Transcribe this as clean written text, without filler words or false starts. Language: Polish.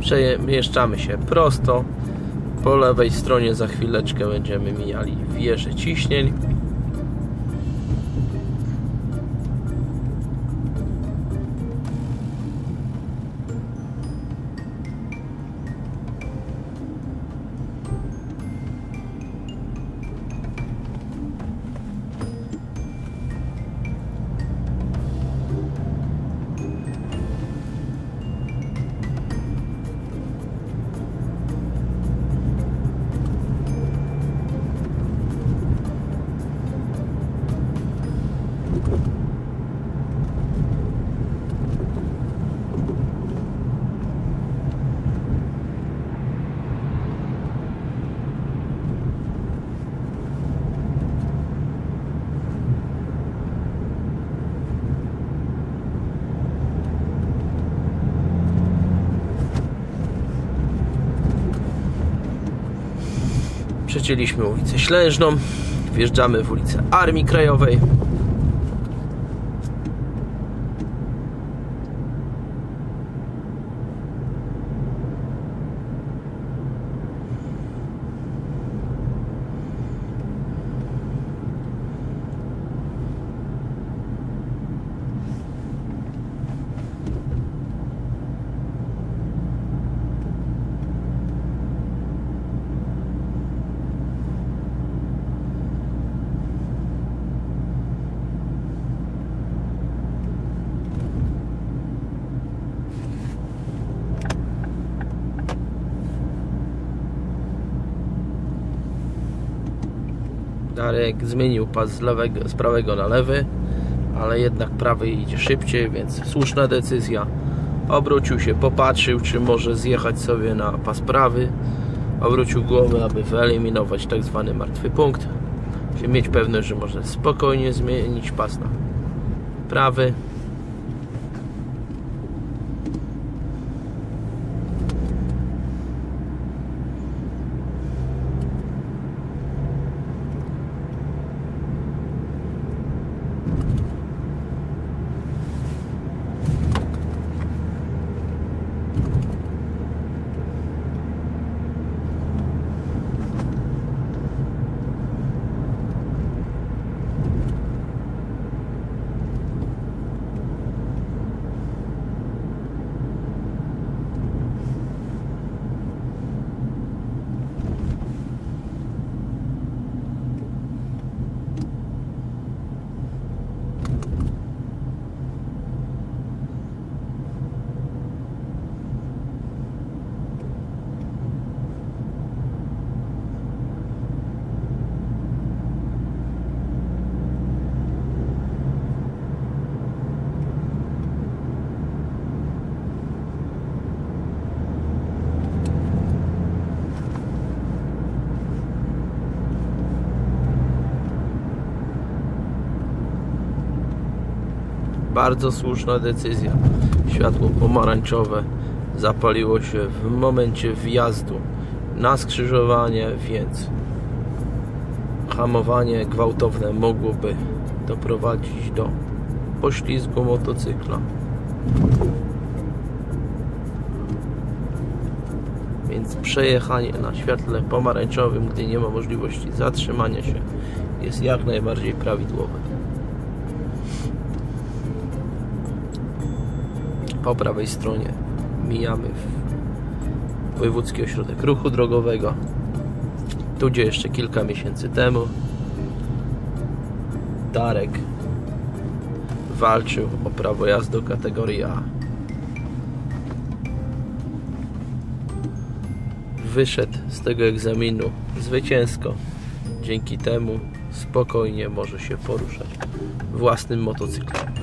Przemieszczamy się prosto. Po lewej stronie za chwileczkę będziemy mijali wieżę ciśnień. Przecięliśmy ulicę Ślężną, wjeżdżamy w ulicę Armii Krajowej. Darek zmienił pas z prawego na lewy, ale jednak prawy idzie szybciej, więc słuszna decyzja. Obrócił się, popatrzył, czy może zjechać sobie na pas prawy. Obrócił głowę, aby wyeliminować tak zwany martwy punkt. Czyli mieć pewność, że może spokojnie zmienić pas na prawy. Bardzo słuszna decyzja. Światło pomarańczowe zapaliło się w momencie wjazdu na skrzyżowanie, więc hamowanie gwałtowne mogłoby doprowadzić do poślizgu motocykla. Więc przejechanie na świetle pomarańczowym, gdy nie ma możliwości zatrzymania się, jest jak najbardziej prawidłowe. Po prawej stronie mijamy Wojewódzki Ośrodek Ruchu Drogowego. Tu, gdzie jeszcze kilka miesięcy temu Darek walczył o prawo jazdy kategorii A. Wyszedł z tego egzaminu zwycięsko. Dzięki temu spokojnie może się poruszać własnym motocyklem.